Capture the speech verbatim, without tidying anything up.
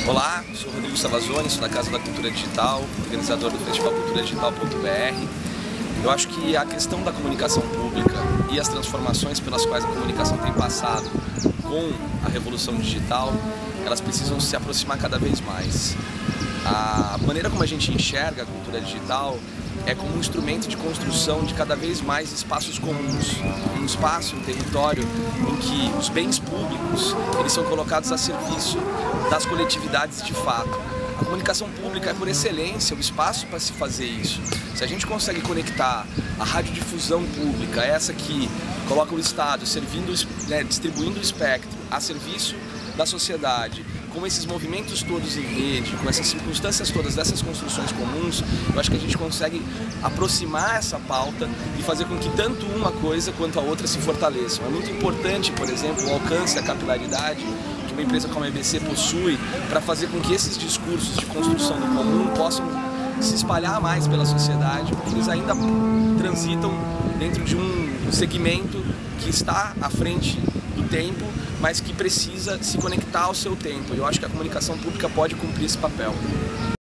Olá, sou Rodrigo Savazoni, sou da Casa da Cultura Digital, organizador do Festival Cultura Digital ponto B R. Eu acho que a questão da comunicação pública e as transformações pelas quais a comunicação tem passado com a revolução digital, elas precisam se aproximar cada vez mais. A maneira como a gente enxerga a cultura digital é como um instrumento de construção de cada vez mais espaços comuns, um espaço, um território em que os bens públicos eles são colocados a serviço das coletividades de fato. A comunicação pública é, por excelência, o espaço para se fazer isso. Se a gente consegue conectar a radiodifusão pública, essa que coloca o Estado servindo, né, distribuindo o espectro a serviço da sociedade, com esses movimentos todos em rede, com essas circunstâncias todas dessas construções comuns, eu acho que a gente consegue aproximar essa pauta e fazer com que tanto uma coisa quanto a outra se fortaleçam. É muito importante, por exemplo, o alcance, a capilaridade que uma empresa como a E B C possui para fazer com que esses discursos de construção do comum possam se espalhar mais pela sociedade, porque eles ainda transitam dentro de um segmento que está à frente do tempo, mas que precisa se conectar ao seu tempo. Eu acho que a comunicação pública pode cumprir esse papel.